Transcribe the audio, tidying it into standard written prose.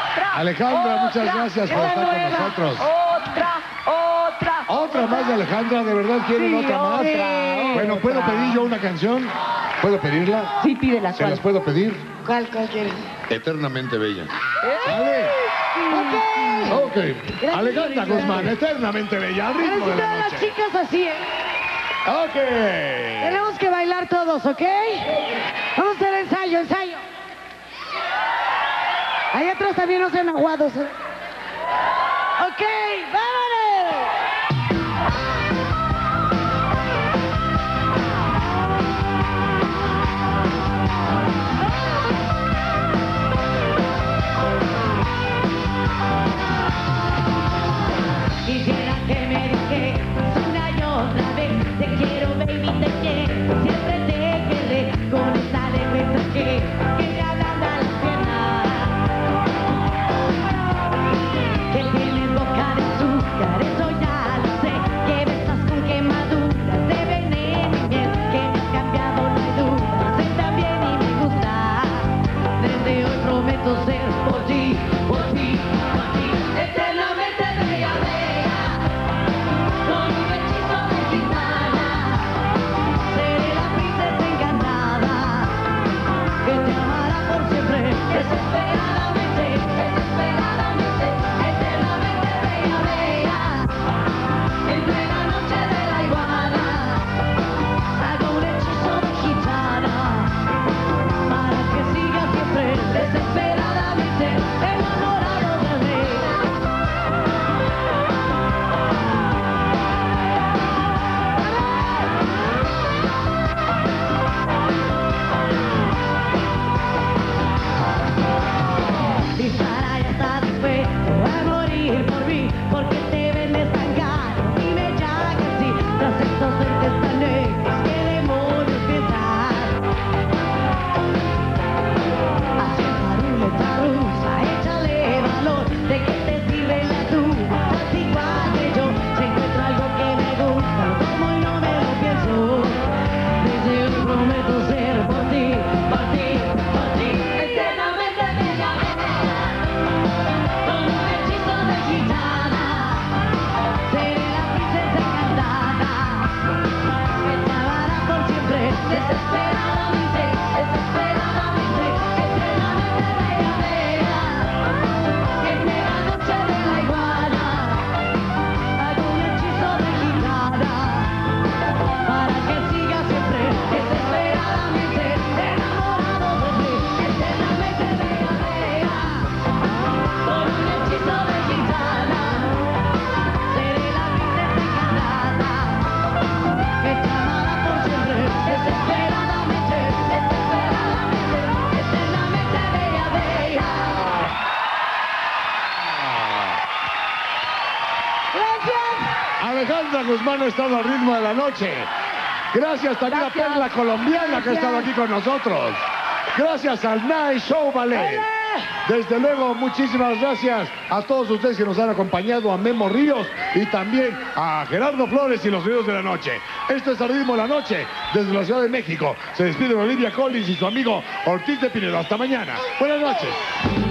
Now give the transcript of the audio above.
Alejandra, muchas gracias por estar con nosotros. Otra más de Alejandra, ¿de verdad quieren otra más? Bueno, ¿puedo pedir yo una canción? ¿Puedo pedirla? Sí, pídela. ¿Se las puedo pedir? ¿Cuál quieres? Eternamente bella. ¿Vale? Ok. Alejandra Guzmán, eternamente bella, al ritmo de la Necesito a las noche. chicas así, ¿eh? Ok. Tenemos que bailar todos, ¿ok? Vamos a hacer ensayo. Ahí atrás también no sean aguados, ¿eh? Ok, vámonos. Quisiera que me dijeras una y otra vez: te quiero, baby, te quiero, siempre te quedé con esa defensa que me ablanda las piernas, que tienes boca de azúcar, eso ya lo sé, que besas con quemaduras de veneno y miel, que me has cambiado, no hay duda, sé también y me gusta, desde hoy prometo ser por ti, eternamente bella. Alejandra Guzmán ha estado al ritmo de la noche. Gracias también a Perla Colombiana que ha estado aquí con nosotros. Gracias al Night Show Ballet. Desde luego, muchísimas gracias a todos ustedes que nos han acompañado, a Memo Ríos y también a Gerardo Flores y los Ríos de la Noche. Esto es Al Ritmo de la Noche desde la Ciudad de México. Se despiden Olivia Collins y su amigo Ortiz de Pinedo. Hasta mañana. Buenas noches.